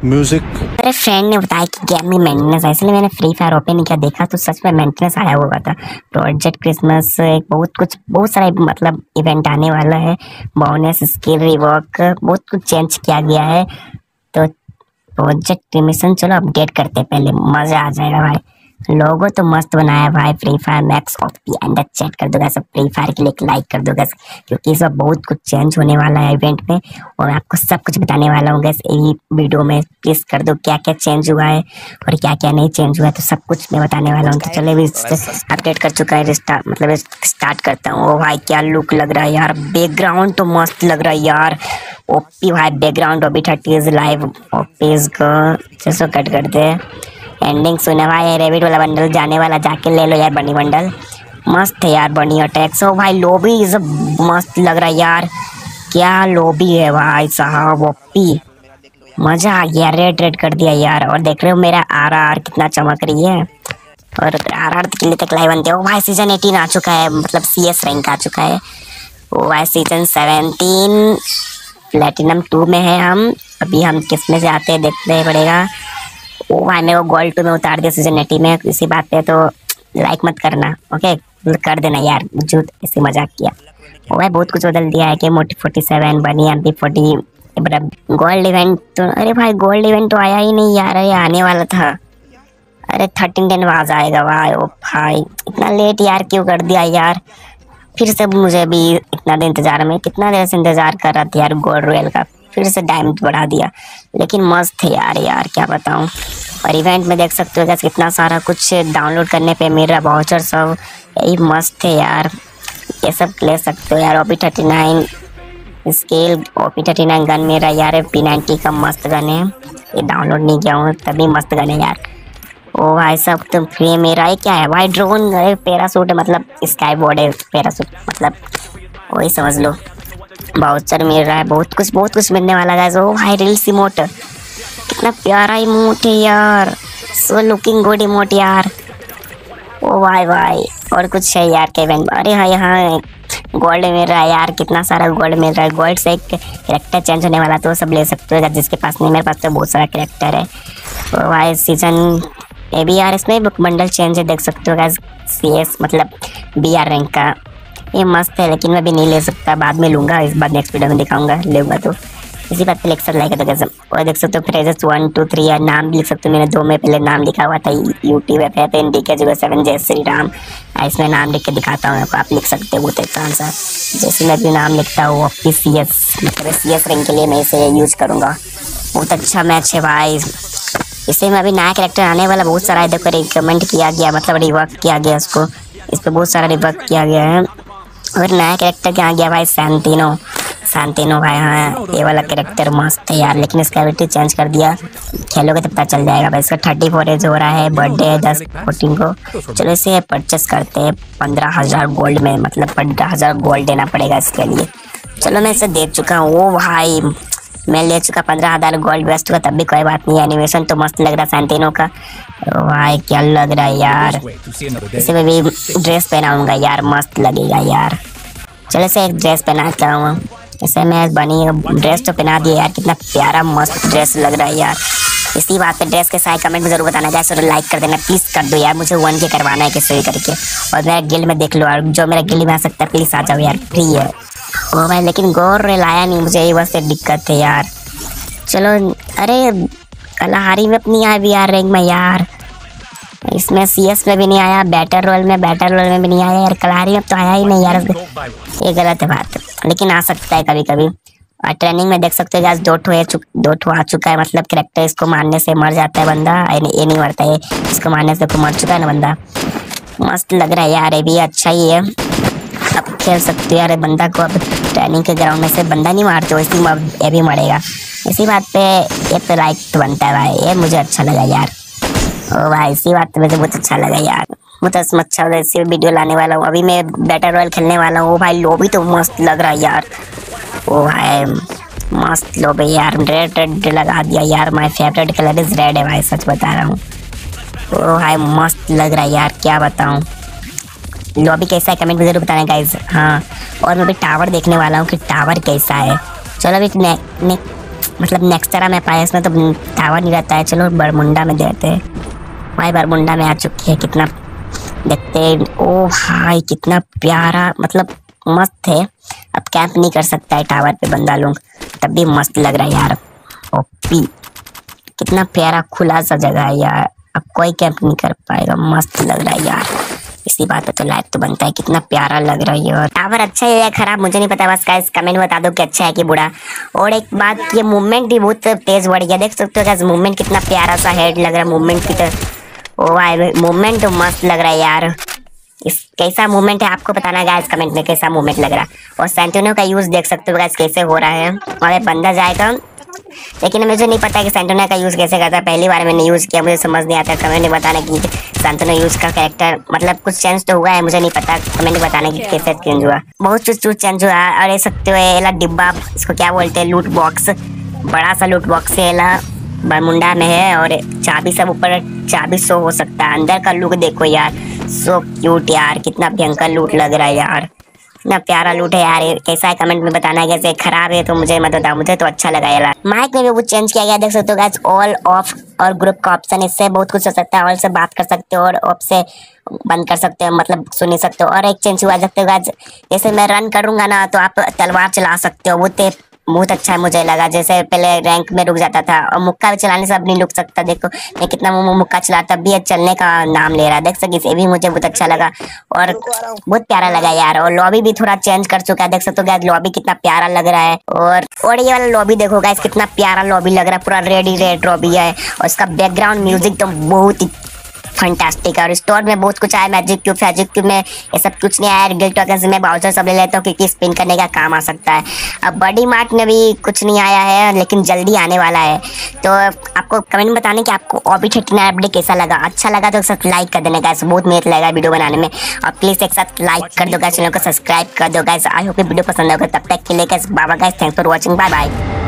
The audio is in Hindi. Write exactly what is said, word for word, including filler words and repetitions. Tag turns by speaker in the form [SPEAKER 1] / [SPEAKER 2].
[SPEAKER 1] म्यूजिक।
[SPEAKER 2] मेरे फ्रेंड ने बताया कि गेम में मेंटेनेंस है, इसलिए मैंने फ्री फायर ओपन नहीं किया, देखा तो सच में मेंटेनेंस आया हुआ था। प्रोजेक्ट क्रिसमस एक बहुत कुछ बहुत सारा मतलब इवेंट आने वाला है। बोनस स्किल रिवॉर्क बहुत कुछ चेंज किया गया है। तो प्रोजेक्ट मिशन चलो अपडेट करते हैं पहले, मजा आ जाएगा भाई। लोगो तो मस्त बनाया भाई। Free Fire Max off P and check कर दोगा सब, फ्री फायर के लिए लाइक कर दोगा क्योंकि इस बार बहुत कुछ चेंज होने वाला है इवेंट में और मैं आपको सब कुछ बताने वाला हूँ गैस यही वीडियो में। प्लीज कर दो क्या क्या चेंज हुआ है और क्या क्या नहीं चेंज हुआ है, तो सब कुछ मैं बताने वाला हूँ। तो चले भी अपडेट कर चुका है, रिस्टार्ट मतलब स्टार्ट करता हूँ। ओ भाई क्या लुक लग रहा है यार, बैकग्राउंड तो मस्त लग रहा है यार। ओपी भाई background OP thirty is live OP इसको कट करते हैं। एंडिंग सुना भाई, रेबिट वाला बंडल जाने वाला, जाके ले लो यार बनी बंडल, मस्त है यार बनी अटैक्स। ओ भाई लॉबी इज मस्त लग रहा है यार, क्या लॉबी है भाई साहब, ओपी मजा आ गया। रेड रेड कर दिया यार। और देख रहे हो मेरा आर आर कितना चमक रही है और आर आर के लिए तक लाइव बनते हो भाई। सीजन एटीन आ चुका है, मतलब सी एस रैंक आ चुका है। ओ भाई सीजन सेवेंटीन प्लेटिनम टू में है हम अभी, हम किस में से आते हैं देखते पड़ेगा। ओ भाई मेरे को गोल्ड टू में उतार दिया सीजन एटी में, इसी बात पे तो लाइक मत करना, ओके कर देना यार, झूठ ऐसे मजाक किया। ओ भाई बहुत कुछ बदल दिया है कि मोटी फोर्टी सेवन बनी M P forty gold event तो, अरे भाई गोल्ड इवेंट तो आया ही नहीं यार, ये आने वाला था। अरे थर्टीन टेन आज आएगा भाई। ओ भाई इतना लेट यार क्यों कर दिया यार, फिर से मुझे भी इतना देर इंतजार में, कितना देर से इंतजार कर रहा था यार गोल्ड रॉयल का, फिर से डायमंड बढ़ा दिया। लेकिन मस्त है यार यार क्या बताऊं। और इवेंट में देख सकते हो कैसे कितना सारा कुछ डाउनलोड करने पे मेरा वाउचर सब, यही मस्त है यार, ये सब ले सकते हो यार। OP thirty nine scale OP thirty nine gun मेरा यार, पी नाइन्टी का मस्त गन है, ये डाउनलोड नहीं किया हूँ तभी मस्त गन है यार। ओ भाई सब तो फ्री मेरा है, क्या है भाई ड्रोन पैरासूट मतलब स्काई बोर्ड है, पैरासूट मतलब वही समझ लो। वाउचर मिल रहा है, बहुत कुछ बहुत कुछ मिलने वाला है। ओ भाई रील्स इमोट कितना प्यारा इमोट है यार, सो लुकिंग गुड इमोट यार। ओ भाई भाई और कुछ है यार के इवेंट, अरे हाँ यहाँ गोल्ड मिल रहा है यार, कितना सारा गोल्ड मिल रहा है। गोल्ड से एक कैरेक्टर चेंज होने वाला तो सब ले सकते हो, जिसके पास नहीं, मेरे पास तो बहुत सारा कैरेक्टर है। ओ भाई सीजन ए बी आर इसमें बंडल चेंज है, देख सकते हो गाइस। सी एस मतलब बी आर रैंक का ये मस्त है, लेकिन मैं भी नहीं ले सकता, बाद में लूँगा, इस बार नेक्स्ट वीडियो में दिखाऊंगा, लूँगा तो इसी बात पे लिख सकते लाइक तो कैसे। और देख सकते हो फ्रेजेस वन टू थ्री यार, नाम भी लिख सकते हो, मैंने दो में पहले नाम लिखा हुआ था यूट्यूब पे पे डी के जीरो सेवन जय श्री राम, इसमें नाम लिख के दिखाता हूँ आपको, आप लिख सकते हो बहुत अच्छा सा। जैसे मैं भी नाम लिखता हूँ पी सी एस मतलब सी एस रैंक के लिए मैं इसे यूज करूँगा, बहुत अच्छा मैच है भाई। इसे में अभी नया कैरेक्टर आने वाला बहुत सारा है, देखो रिकमेंड किया गया मतलब रिवर्क किया गया उसको, इस पर बहुत सारा रिवर्क किया गया है। और नया कैरेक्टर क्या आ गया भाई, सैंटिनो सैंटिनो भाई, हाँ ये वाला कैरेक्टर मस्त है यार, लेकिन इसका एबिलिटी चेंज कर दिया, खेलोगे तो पता चल जाएगा भाई। इसका थर्टी फोर एज हो रहा है, बर्थडे है दस फोर्टीन को। चलो इसे परचेस करते हैं पंद्रह हज़ार गोल्ड में, मतलब पंद्रह हज़ार गोल्ड देना पड़ेगा इसके लिए। चलो मैं इसे दे चुका हूँ। ओ भाई मैं ले चुका पंद्रह हज़ार गोल्ड वेस्ट हुआ, तब भी कोई बात नहीं, एनिमेशन तो मस्त लग रहा सैंटिनो का। ओ भाई क्या लग रहा है यार, इसे मैं भी ड्रेस पहनाऊंगा यार, मस्त लगेगा यार। चलो इसे एक ड्रेस पहनाता हूँ, इसे मैं बनी ड्रेस तो पहना दिया यार, कितना प्यारा मस्त ड्रेस लग रहा है यार। इसी बात पे ड्रेस के साथ कमेंट में जरूर बताना गाइस, और लाइक कर देना प्लीज कर दो यार, मुझे वन के करवाना है किसी करके। और मेरा गिल्ड में देख लो यार, जो मेरा गिल्ड में आ सकता है प्लीज आ जाओ यार, फ्री है। ओ भाई लेकिन गौर लाया नहीं मुझे, ये बस दिक्कत है यार। चलो अरे कलाहारी में अपनी आया भी यार रैंक में यार, इसमें सी एस में भी नहीं आया, बैटर रोल में बैटर रोल में भी नहीं आया यार, कलाहारी में तो आया ही नहीं यार, ये गलत है बात, लेकिन आ सकता है कभी कभी। और ट्रेनिंग में देख सकते हो गाइस दो ठो है, दो ठो आ चुका है, मतलब कैरेक्टर इसको मारने से मर जाता है बंदा, ये नहीं मरता है, इसको मारने से तो मर चुका है ना बंदा। मस्त लग रहा है यार, ये भी अच्छा ही है, अब खेल सकते हो यार बंदा को। अब ट्रेनिंग के ग्राउंड में से बंदा नहीं मारते हो, इसी में ये भी मरेगा, इसी बात पे ये तो लाइक तो बनता है भाई, ये मुझे अच्छा लगा यार। ओ भाई इसी बात पे मुझे बहुत अच्छा लगा यार, बहुत अच्छा इसी वीडियो लाने वाला हूँ। अभी मैं बैटर रॉयल खेलने वाला हूँ भाई, लॉबी तो मस्त लग रहा है यार। ओ भाई मस्त लॉबी यार, रेड रेड लगा दिया यार, my favourite colour is red है भाई, सच बता रहा हूँ। ओ भाई मस्त लग रहा है यार, क्या बताऊँ। लॉबी कैसा है कमेंट में जरूर बताना गाइज। हाँ और मैं भी टावर देखने वाला हूँ कि टावर कैसा है। चलो अभी ने, ने, मतलब नेक्स्ट्रा में पाया, इसमें तो टावर नहीं रहता है। चलो बरमुंडा में देते हैं भाई। बरमुंडा में आ चुकी है, कितना देखते हैं। ओ भाई कितना प्यारा, मतलब मस्त है। अब कैंप नहीं कर सकता है टावर पे बंदा लोग, तब भी मस्त लग रहा है यार। ओपी कितना प्यारा खुला सा जगह है यार, अब कोई कैंप नहीं कर पाएगा। मस्त लग रहा है यार, इसी बात पे तो लाइक तो बनता है। कितना प्यारा लग रहा है। और टावर अच्छा है या खराब मुझे नहीं पता, बस गाइस कमेंट बता दो कि अच्छा है कि बुरा। और एक बात, ये मूवमेंट भी बहुत तेज बढ़ गया, देख सकते हो गाइस मूवमेंट कितना प्यारा सा हेड लग रहा है मूवमेंट की। तो ओ भाई मूवमेंट तो मस्त लग रहा है यार। इस कैसा मूवमेंट है आपको बताना गाइस कमेंट में, कैसा मूवमेंट लग रहा है। और सेंटिनो का यूज देख सकते हो गाइस कैसे हो रहा है। और बंदा जाएगा, लेकिन मुझे नहीं पता कि सेंटिनो का यूज कैसे करता है। पहली बार मैंने यूज किया, मुझे समझ नहीं आता। कमेंट में बताना कि सेंटिनो यूज का कैरेक्टर मतलब कुछ चेंज तो हुआ है, मुझे नहीं पता। कमेंट में बताना कि कैसे चेंज हुआ। बहुत कुछ चीज चेंज हुआ है। और ये सकते हो ये डिब्बा, इसको क्या बोलते हैं, लूट बॉक्स। बड़ा सा लूट बॉक्स है, बरमुंडा में है। और चाबी सब ऊपर, चाबी शो हो सकता है। अंदर का लुक देखो यार, सो क्यूट यार, कितना भयंकर लूट लग रहा है यार। इतना प्यारा लूट है यार। कैसा है कमेंट में बताना है। कैसे खराब है तो मुझे मत बताओ, मुझे तो अच्छा लगा यार। माइक में भी कुछ चेंज किया गया, देख सकते हो गाइस। ऑल ऑफ और ग्रुप का ऑप्शन, इससे बहुत कुछ हो सकता है। ऑल से बात कर सकते हो और ऑफ से बंद कर सकते हो, मतलब सुन नहीं सकते हो। और एक चेंज हुआ सकते हो गाइस, जैसे मैं रन करूंगा ना तो आप तलवार चला सकते हो। वो बहुत अच्छा मुझे लगा। जैसे पहले रैंक में रुक जाता था, और मुक्का भी चलाने से अब नहीं रुक सकता। देखो मैं कितना मुक्का चलाता, तब भी चलने का नाम ले रहा है, देख सकते। ये भी मुझे बहुत अच्छा लगा और बहुत प्यारा लगा यार। और लॉबी भी थोड़ा चेंज कर चुका है, देख सकते हो गाइस। लॉबी कितना प्यारा लग रहा है। और और ये वाला लॉबी देखो गाइस, कितना प्यारा लॉबी लग रहा है। पूरा रेड ही रेड लॉबी है। और इसका बैकग्राउंड म्यूजिक तो बहुत ही फैंटास्टिक है। और स्टोर में बहुत कुछ आया। मैजिक क्यूब, मैजिक क्यूब में ये सब कुछ नहीं आया। गिल्ड टोकन में बाउचर सब ले लेता हूँ क्योंकि स्पिन करने का काम आ सकता है। अब बडी मार्ट में भी कुछ नहीं आया है, लेकिन जल्दी आने वाला है। तो आपको कमेंट में बताने कि आपको ओबी थर्टी नाइन अपडेट कैसा लगा। अच्छा लगा तो साथ लाइक कर देना गाइस, बहुत मेहनत लगेगा वीडियो बनाने में। और प्लीज एक साथ लाइक कर दो गाइस, चैनल को सब्सक्राइब कर दो गाइस। आई होप वीडियो पसंद होगा। तब तक के लिए guys bye bye guys, thanks for watching, bye bye.